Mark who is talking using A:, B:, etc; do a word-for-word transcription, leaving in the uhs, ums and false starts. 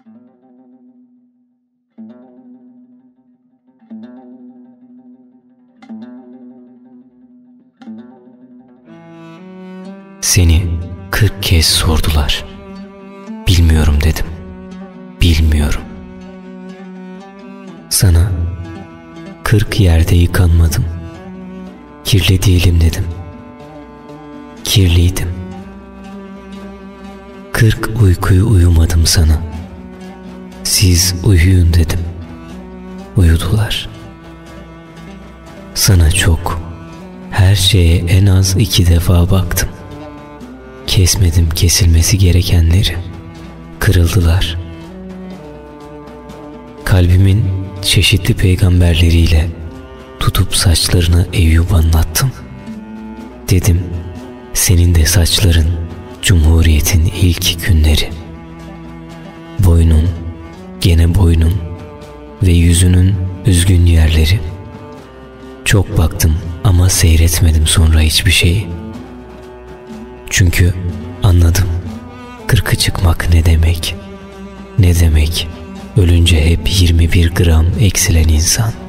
A: Seni kırk kez sordular. Bilmiyorum dedim. Bilmiyorum. Sana kırk yerde yıkanmadım. Kirli değilim dedim. Kirliydim. Kırk uykuyu uyumadım sana. Siz uyuyun dedim. Uyudular. Sana çok, her şeye en az iki defa baktım. Kesmedim kesilmesi gerekenleri. Kırıldılar. Kalbimin çeşitli peygamberleriyle tutup saçlarını Eyyub anlattım. Dedim, senin de saçların Cumhuriyet'in ilk günleri. Boynun, gene boynun ve yüzünün üzgün yerleri. Çok baktım ama seyretmedim sonra hiçbir şeyi. Çünkü anladım, kırkı çıkmak ne demek, ne demek ölünce hep yirmi bir gram eksilen insan.